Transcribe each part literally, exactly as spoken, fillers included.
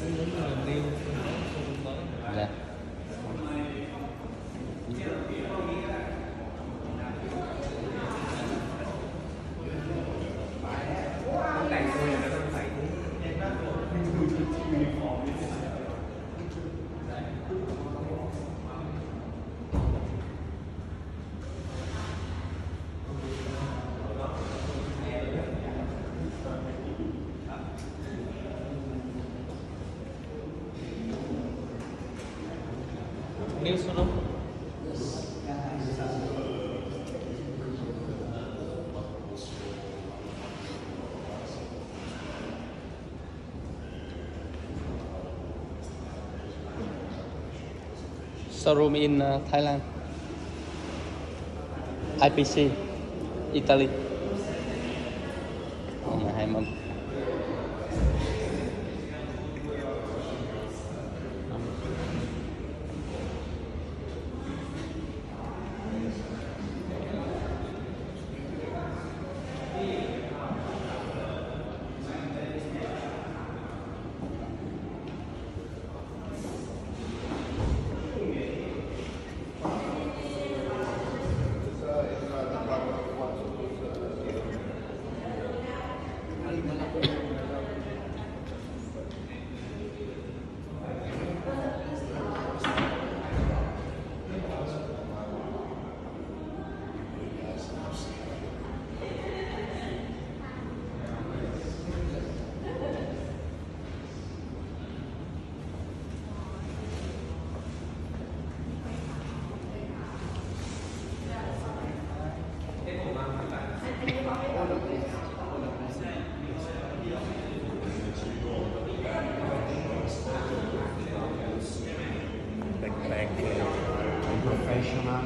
Dạ. New số đâu? Showroom in uh, Thailand, I P C, Italy. Nhà hai mâm. Backpack, professional.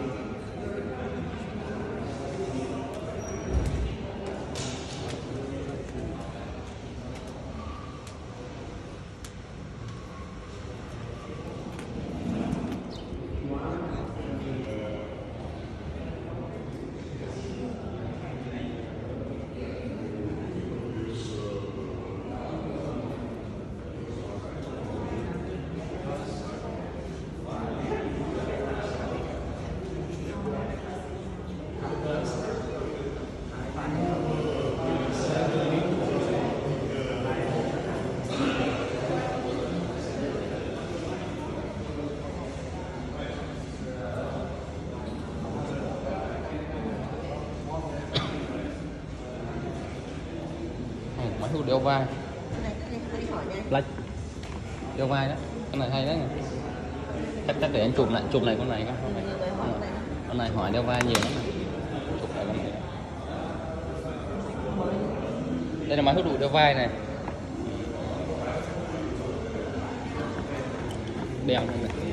Máy hút đeo vai, Black đeo vai đó, cái này hay đấy. Chắc chắc để anh chụp lại, chụp này con này con này, con này hỏi đeo vai nhiều lắm này. Chụp lại con này. Đây là máy hút đeo vai này, đeo này.